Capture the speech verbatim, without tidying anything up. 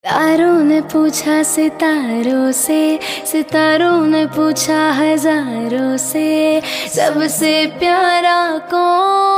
तारों ने पूछा सितारों से, सितारों ने पूछा हजारों से, सबसे प्यारा कौन।